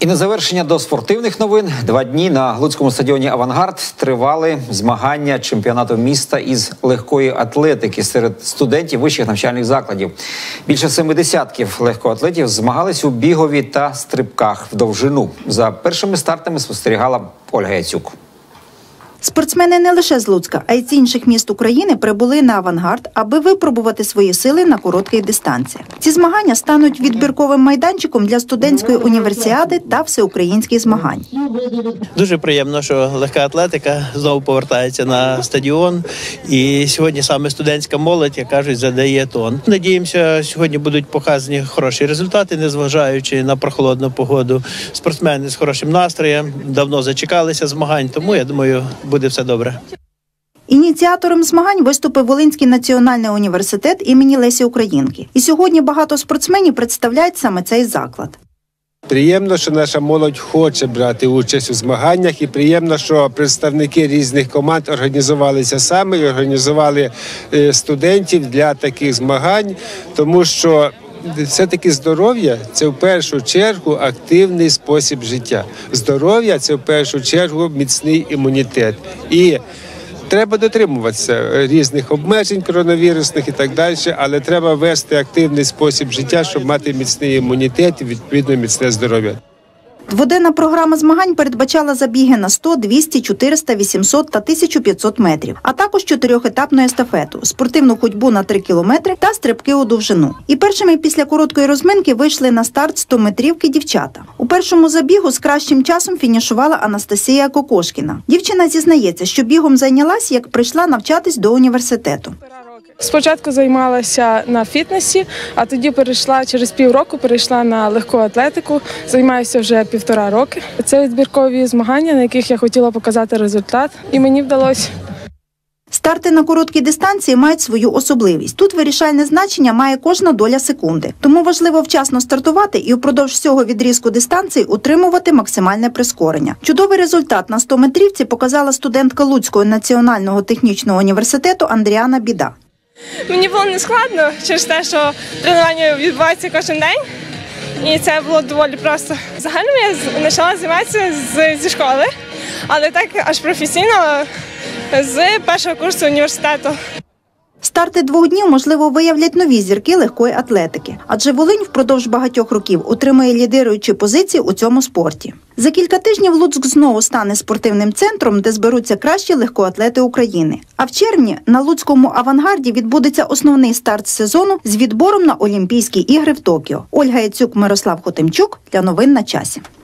І на завершення до спортивних новин. 2 дні на Луцькому стадіоні «Авангард» тривали змагання чемпіонату міста із легкої атлетики серед студентів вищих навчальних закладів. Більше 70 легкоатлетів змагались у бігові та стрибках в довжину. За першими стартами спостерігала Ольга Яцюк. Спортсмени не лише з Луцька, а й з інших міст України прибули на «Авангард», аби випробувати свої сили на коротких дистанціях. Ці змагання стануть відбірковим майданчиком для студентської універсіади та всеукраїнських змагань. Дуже приємно, що легка атлетика знову повертається на стадіон. І сьогодні саме студентська молодь, як кажуть, задає тон. Надіємося, сьогодні будуть показані хороші результати, незважаючи на прохолодну погоду. Спортсмени з хорошим настроєм, давно зачекалися змагань, тому, я думаю, буде все добре. Ініціатором змагань виступив Волинський національний університет імені Лесі Українки. І сьогодні багато спортсменів представляють саме цей заклад. Приємно, що наша молодь хоче брати участь у змаганнях, і приємно, що представники різних команд організувалися саме і організували студентів для таких змагань, тому що все-таки здоров'я – це в першу чергу активний спосіб життя. Здоров'я – це в першу чергу міцний імунітет. І треба дотримуватися різних обмежень коронавірусних і так далі, але треба вести активний спосіб життя, щоб мати міцний імунітет і, відповідно, міцне здоров'я. Дводенна програма змагань передбачала забіги на 100, 200, 400, 800 та 1500 метрів, а також 4-етапну естафету, спортивну ходьбу на 3 кілометри та стрибки у довжину. І першими після короткої розминки вийшли на старт 100-метрівки дівчата. У першому забігу з кращим часом фінішувала Анастасія Кокошкіна. Дівчина зізнається, що бігом зайнялась, як прийшла навчатись до університету. Спочатку займалася на фітнесі, а тоді через півроку перейшла на легку атлетику. Займаюся вже 1,5 року. Це відбіркові змагання, на яких я хотіла показати результат, і мені вдалося. Старти на короткій дистанції мають свою особливість. Тут вирішальне значення має кожна доля секунди. Тому важливо вчасно стартувати і впродовж всього відрізку дистанції утримувати максимальне прискорення. Чудовий результат на 100-метрівці показала студентка Луцького національного технічного університету Андріана Біда. Мені було не складно через те, що тренування відбувається кожен день, і це було доволі просто. Загально я почала займатися зі школи, але так аж професійно з першого курсу університету. Старти 2 днів, можливо, виявлять нові зірки легкої атлетики. Адже Волинь впродовж багатьох років утримує лідируючі позиції у цьому спорті. За кілька тижнів Луцьк знову стане спортивним центром, де зберуться кращі легкоатлети України. А в червні на Луцькому «Авангарді» відбудеться основний старт сезону з відбором на Олімпійські ігри в Токіо. Ольга Яцюк, Мирослав Хотимчук. Для новин на часі.